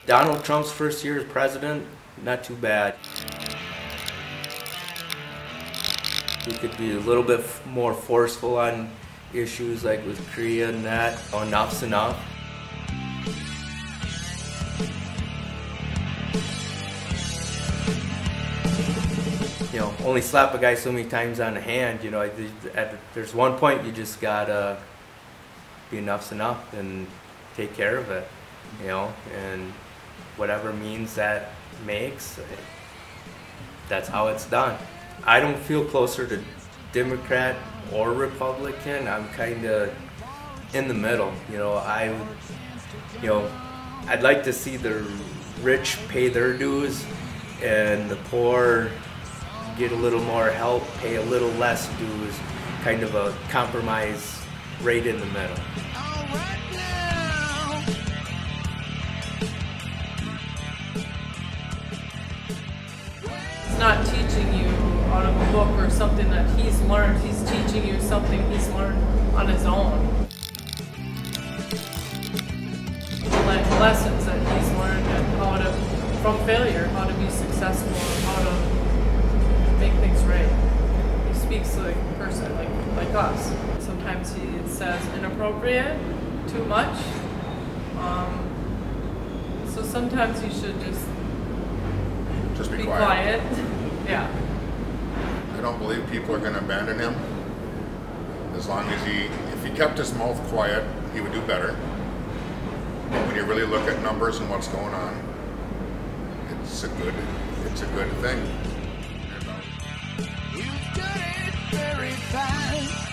Donald Trump's first year as president, not too bad. He could be a little bit more forceful on issues like with Korea and that. Enough's enough. You know, only slap a guy so many times on the hand. You know, there's one point you just gotta be enough's enough and take care of it. You know, and whatever means that makes, that's how it's done. I don't feel closer to Democrat or Republican. I'm kind of in the middle. You know, I'd like to see the rich pay their dues and the poor get a little more help, pay a little less dues, kind of a compromise right in the middle. He's not teaching you out of a book or something that he's learned. He's teaching you something he's learned on his own. Like lessons that he's learned and how to, from failure, how to be successful and how to make things right. He speaks like a person, like us. Sometimes he says inappropriate, too much. So sometimes you should just be quiet. Yeah. I don't believe people are going to abandon him. As long as if he kept his mouth quiet, he would do better. But when you really look at numbers and what's going on, it's a good thing. You've done it very fine.